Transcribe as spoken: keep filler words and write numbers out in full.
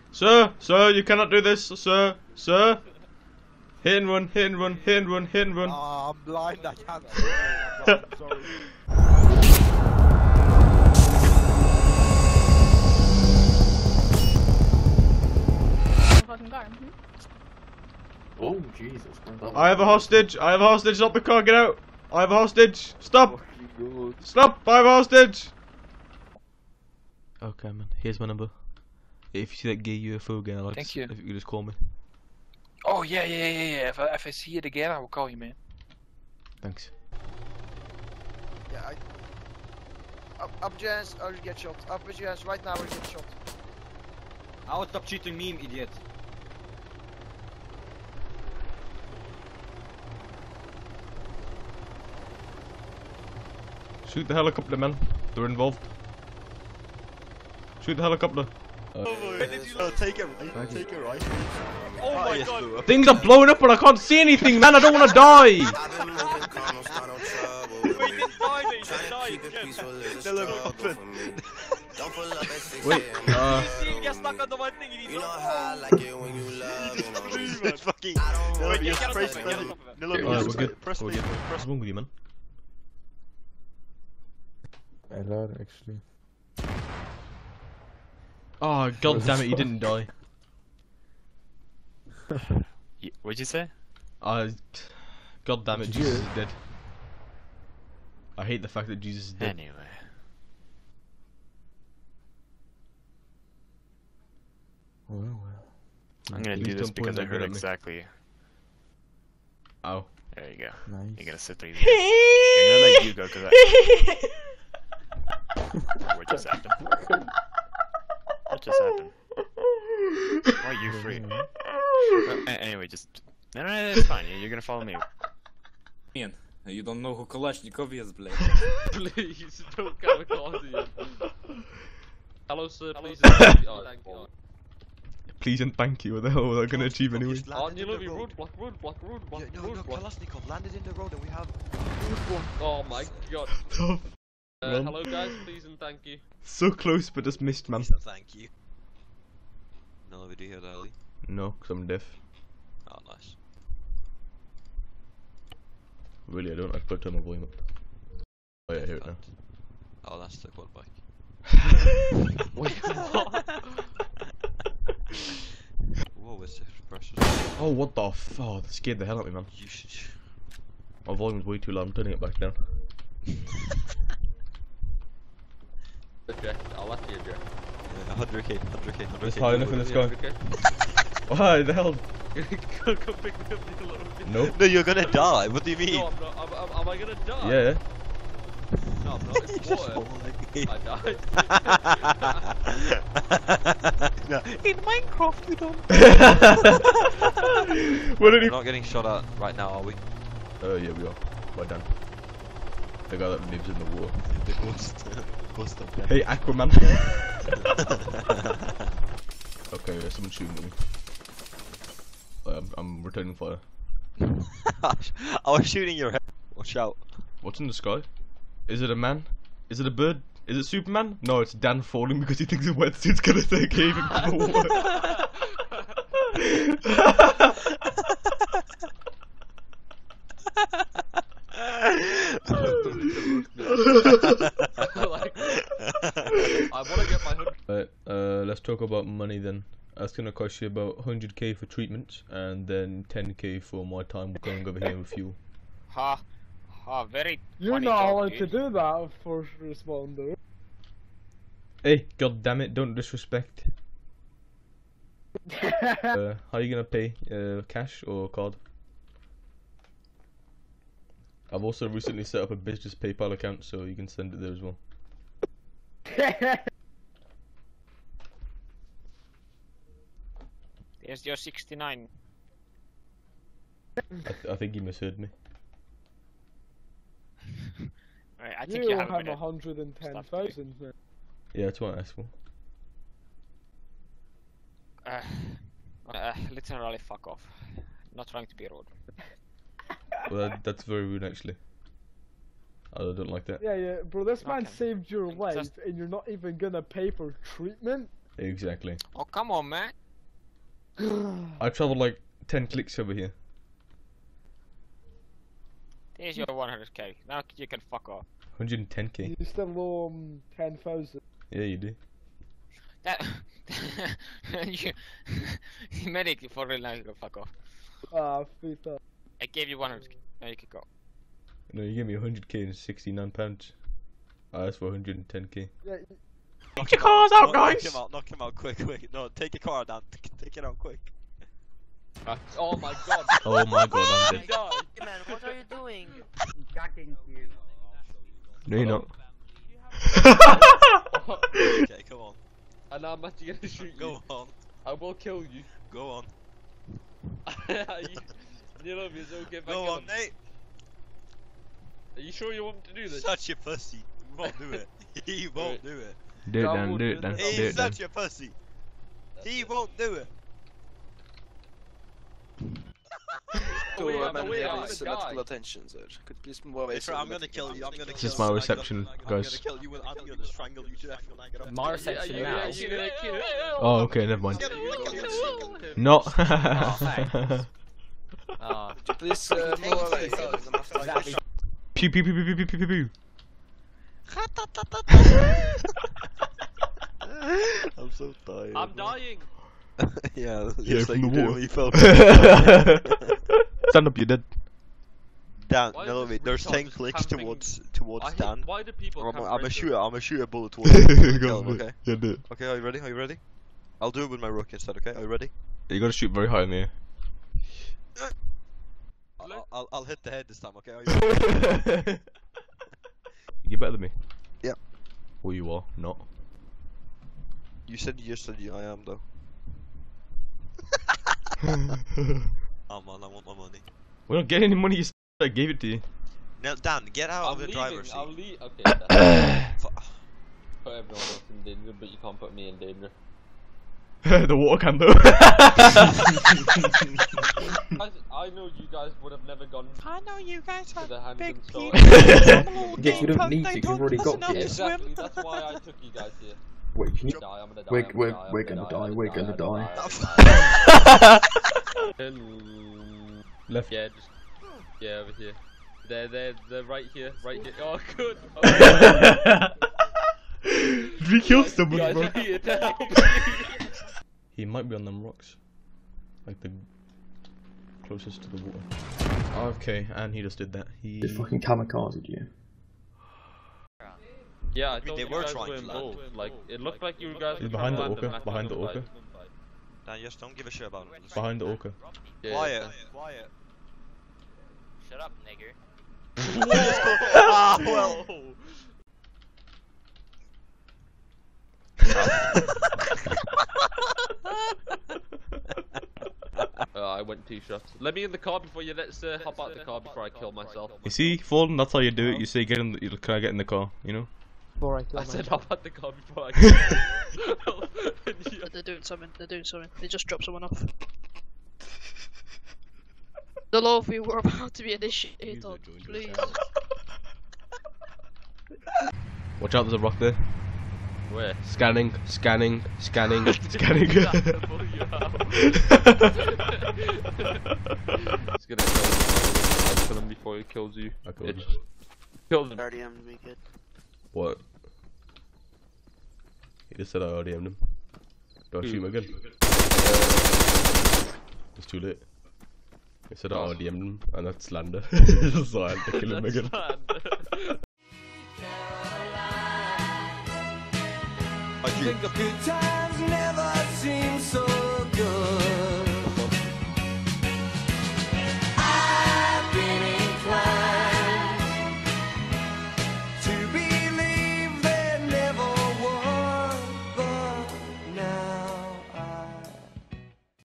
Sir, sir, you cannot do this, sir, sir. Hit and run, hit and run, hit and run, hit and run. Oh, I'm blind, I can't see. I'm blind, I'm sorry. Oh, Jesus. I have a hostage, I have a hostage, stop the car, get out. I have a hostage, stop. Stop, I have a hostage. Okay, man, here's my number. If you see that gay U F O again, I'd like Thank to, you. if you could just call me. Oh yeah, yeah, yeah, yeah. If I, if I see it again, I will call you, man. Thanks. Yeah, I... Up, up, Jens, or you get shot. Up with Jens, right now, or you get shot. Oh, stop cheating me, idiot. Shoot the helicopter, man. They're involved. Shoot the helicopter. Uh, Oh, take it right, take it right. Oh my yes, god. Things are blowing up but I can't see anything, man. I don't want to die. Wait, didn't die, mate. Didn't die. Still a muffin. Wait, uh... You get stuck on the one thing, you need to... It's fucking... Wait, get on top of it, get on top of it. Alright, we're good. We're good. What's wrong with you, man? Hello, actually. Oh, god damn it, you didn't die. What'd you say? Uh, god damn it, Did Jesus you? is dead. I hate the fact that Jesus is dead. Anyway. Well, well. I'm gonna Please do this don't point because I that heard gun at me. exactly. Ow. There you go. Nice. You're gonna sit there. You're gonna let you go because I. What just happened? What just happened? Why are you free? Uh, a- anyway, just. No, no, no, it's fine. You're gonna follow me. Ian, you don't know who Kalashnikov is, blade. Please, don't kamikaze yet. Hello sir, please and thank you. Oh, thank you. Please and thank you. What the hell was I gonna achieve anyway? On you love you, road block, road block, road block, No, road no, block. Kalashnikov landed in the road and we have... Oh my god. Tough. Uh, Well. hello guys, please and thank you. So close, but just missed, man. Please and thank you. No, did you hear that, Ali? No, because I'm deaf. Oh, nice. Really, I don't. I've got to turn my volume up. Oh yeah, I hear it now. Oh, that's the quad bike. Wait, what? Whoa, what's the pressure? Oh, what the f- Oh, that scared the hell out of me, man. You should... My volume's way too loud. I'm turning it back down. Eject, I'll let you eject. one hundred K, one hundred K, one hundred K. It's high enough in the sky. Okay. Why the hell? Go, go pick me up, you little bit. Nope. No, you're gonna die, what do you mean? No, I'm not. Am, am, am I gonna die? Yeah. No, I'm not. It's water. I died. No. In Minecraft, you don't. What did We're he? not getting shot at right now, are we? Oh yeah, we are. By Dan. The guy that lives in the water. The ghost. Ghost of death. Hey, Aquaman. Okay, there's someone shooting at me. Um, I'm returning fire. I was shooting your head. Watch out. What's in the sky? Is it a man? Is it a bird? Is it Superman? No, it's Dan falling because he thinks a wetsuit's gonna save him from the Like, I wanna get my hood. Right, uh, let's talk about money then. That's gonna cost you about one hundred K for treatment and then ten K for my time going over here with fuel. Ha, ha, very. You're funny not dog, allowed to dude. do that, first responder. Hey, god damn it, don't disrespect. uh, how are you gonna pay? Uh, cash or card? I've also recently set up a business PayPal account, so you can send it there as well. Here's your sixty-nine. I, th I think you misheard me. Right, I think you you have, have a one hundred and ten thousand. Yeah, that's what I asked for. Uh, uh, literally fuck off. Not trying to be rude. Well, that, that's very rude actually. I don't like that. Yeah, yeah, bro, this man Okay. saved your life Just- and you're not even gonna pay for treatment? Exactly. Oh, come on, man. I traveled like ten clicks over here. Here's your one hundred K. Now you can fuck off. one hundred ten K. You still owe um, ten thousand. Yeah, you do. That you medic for real now you can fuck off. Ah, three thousand. I gave you one hundred K. Now you can go. No, you gave me one hundred K and sixty-nine pounds. I asked for one hundred ten K. Yeah, Knock your cars out, guys! Knock him out, knock him out, quick, quick. No, take your car down. Take it out, quick. Uh, oh my god. Oh my god, I'm dead. Hey man, what are you doing? Gagging you. No, you're not. Okay, come on. And I'm actually gonna shoot you. Go on. I will kill you. Go on. you, you love me, so get back Go in on, them. Nate. Are you sure you want me to do this? Such a pussy. He won't do it. He won't do it. Do it I then, will do do it then, this. do He's it then. such a pussy. He won't do it. Oh, wait, To I'm uh, away, I'm manage gonna medical die. attention, sir. Could you please move away? It's so right, I'm the gonna medical kill you. I'm gonna can- kill This is you. my I'm reception, gonna- guys. I'm gonna kill you. and I'm gonna strangle you to death when I get up. My Yeah, reception yeah, now. yeah, you're gonna kill it. Oh, okay, never mind. Kill No. thanks. Oh, Could you please uh, move away? So there's enough time. exactly. Pew pew pew pew pew pew pew pew. I'm so tired. I'm dying. Yeah, Yeah, just like from you the did water. when you fell. Stand up, you're dead. Dan, Why no, is wait, this there's retard ten just clicks camping? towards towards I hate, Dan. why do people I'm, camp I'm a right shooter. there? I'm a shooter bullet towards him. I'm gonna kill him, okay? Yeah, do it. Okay, are you ready? Are you ready? I'll do it with my rook instead. Okay, are you ready? You gotta shoot very high in the air. I'll, I'll, I'll hit the head this time. Okay, are you ready? You're better than me. Yep. Well, you are not. You said you just said you. I am though. Oh man, I want my money. We don't get any money. You s- I gave it to you. Now, Dan, get out I'm of the leaving, driver's I'll seat. leave. Okay, then. Fu- Put everyone else in danger, but you can't put me in danger. The water can though. Guys, I know you guys would have never gone I know you guys to have the hand big and store. Yes, we don't need to, you've already got here. Exactly, that's why I took you guys here. Wait, can you? Die, I'm gonna die, We're- I'm we're- die, I'm we're gonna die, we're gonna die. I'm gonna die. Left. Yeah, just yeah, over here. They're they're they're right here, right here. Oh, good. Oh, We killed someone, guys bro. are here to help me. He might be on them rocks. Like the closest to the water. Okay, and he just did that. He. They fucking kamikazed you. Yeah, I mean, thought they you were guys trying were to land. involved. Like it looked like you guys. He's were behind the trying to land orca, and behind the nothing orca. Dan, just don't give a shit about him. Just Behind the orca. Yeah, Quiet. yeah. Quiet. Shut up, nigger. Ah, well. Uh, I went two shots. Let me in the car before you. Let's uh, hop out the car before I kill myself. You see, Fallen, that's how you do it. You say, get in the, you- can I get in the car, you know? Before I kill I said myself. hop out the car before I kill myself. And you- They're doing something, they're doing something. They just dropped someone off. The law we were about to be initiated on, please. Watch out, there's a rock there. Where? Scanning, scanning, scanning, scanning. He's gonna kill you. I'll kill him before he kills you. I killed Bitch. him. Kill him. Already am we good. What? He just said I already aimed him. Do I shoot him again? It's too late. He said I already aimed him, and that's slander. So I had to kill him again. Like you.